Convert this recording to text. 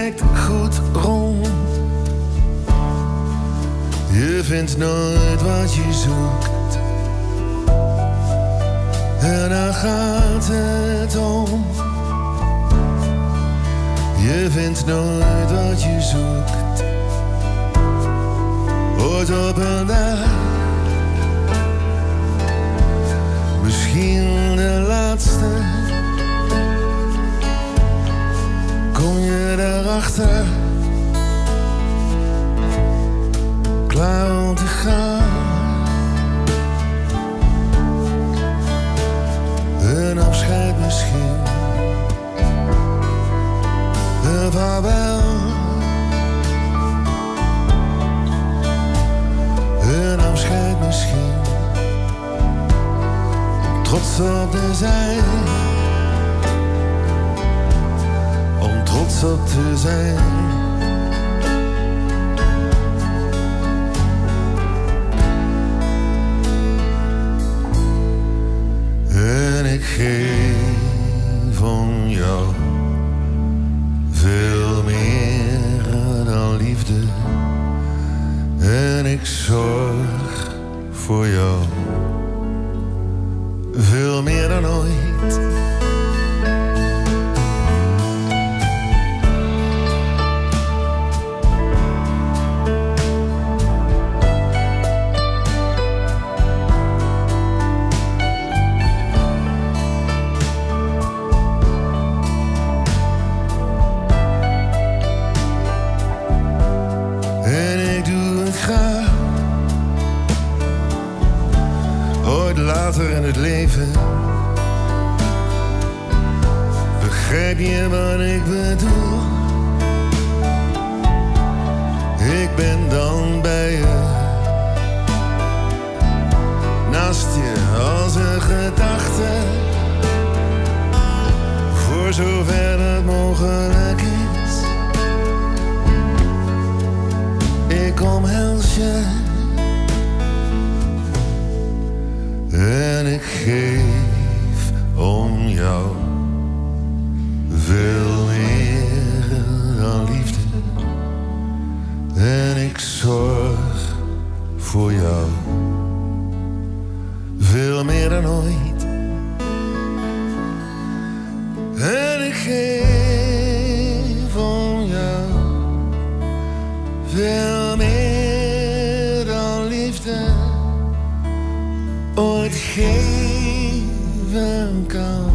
kijkt goed rond. Je vindt nooit wat je zoekt. En daar gaat het om. Je vindt nooit wat je zoekt. Ooit op een dag, misschien de laatste, kom je daarachter, klaar om te gaan. Een afscheid misschien, een vaarwel, een afscheid misschien, om trots op te zijn, om trots op te zijn. En ik geef om jou veel meer dan liefde. En ik zorg voor jou veel meer dan ooit. Later in het leven begrijp je wat ik bedoel. Ik ben dan bij je, naast je als een gedachte, voor zover het mogelijk is. Ik omhels je en ik geef om jou veel meer dan liefde. En ik zorg voor jou veel meer dan ooit. En ik geef om jou veel meer dan liefde ooit geven kan.